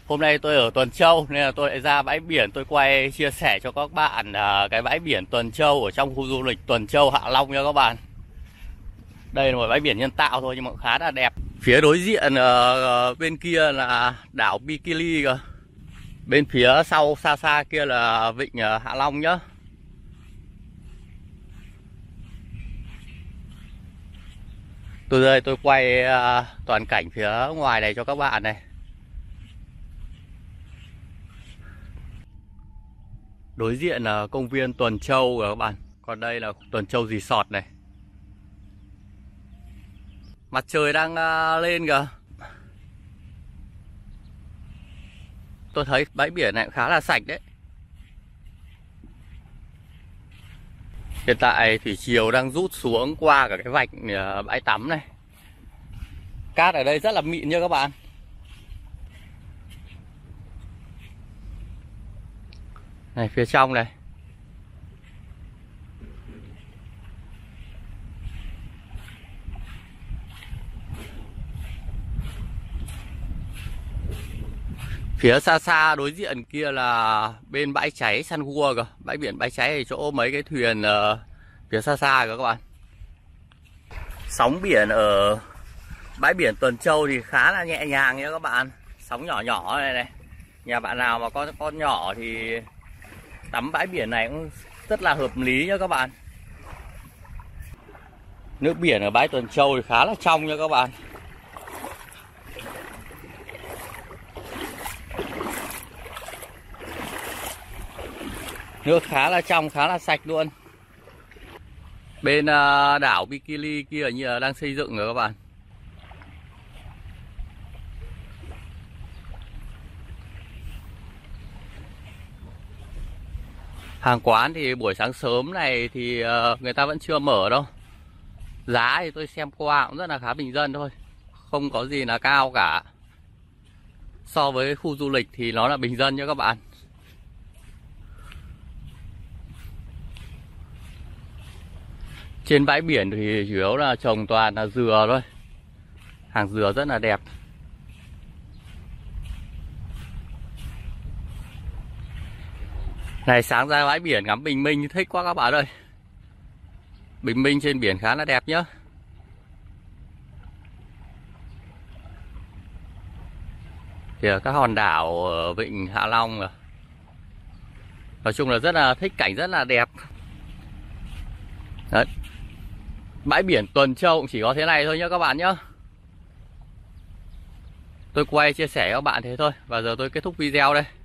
Hôm nay tôi ở Tuần Châu nên là tôi lại ra bãi biển tôi quay chia sẻ cho các bạn cái bãi biển Tuần Châu ở trong khu du lịch Tuần Châu Hạ Long nha các bạn. Đây là một bãi biển nhân tạo thôi nhưng mà khá là đẹp. Phía đối diện bên kia là đảo Bikili cơ. Bên phía sau xa xa kia là vịnh Hạ Long nhá. Tôi quay toàn cảnh phía ngoài này cho các bạn này. Đối diện là công viên Tuần Châu các bạn. Còn đây là Tuần Châu Resort này. Mặt trời đang lên kìa. Tôi thấy bãi biển này khá là sạch đấy. Hiện tại thủy triều đang rút xuống qua cả cái vạch bãi tắm này. Cát ở đây rất là mịn nha các bạn. Này phía trong này. Phía xa xa đối diện kia là bên bãi cháy San Gua cơ. Bãi biển bãi cháy thì chỗ mấy cái thuyền phía xa xa cơ các bạn. Sóng biển ở bãi biển Tuần Châu thì khá là nhẹ nhàng nha các bạn. Sóng nhỏ nhỏ này này. Nhà bạn nào mà có con nhỏ thì tắm bãi biển này cũng rất là hợp lý nha các bạn. Nước biển ở bãi Tuần Châu thì khá là trong nha các bạn. Nước khá là trong, khá là sạch luôn. Bên đảo Bikili kia như là đang xây dựng rồi các bạn. Hàng quán thì buổi sáng sớm này thì người ta vẫn chưa mở đâu. Giá thì tôi xem qua cũng rất là khá bình dân thôi. Không có gì là cao cả. So với khu du lịch thì nó là bình dân nha các bạn. Trên bãi biển thì chủ yếu là trồng toàn là dừa thôi. Hàng dừa rất là đẹp. Này sáng ra bãi biển ngắm bình minh thích quá các bạn ơi. Bình minh trên biển khá là đẹp nhá. Kìa các hòn đảo ở vịnh Hạ Long rồi. Nói chung là rất là thích cảnh rất là đẹp. Đấy. Bãi biển Tuần Châu cũng chỉ có thế này thôi nhá các bạn nhá. Tôi quay chia sẻ với các bạn thế thôi. Và giờ tôi kết thúc video đây.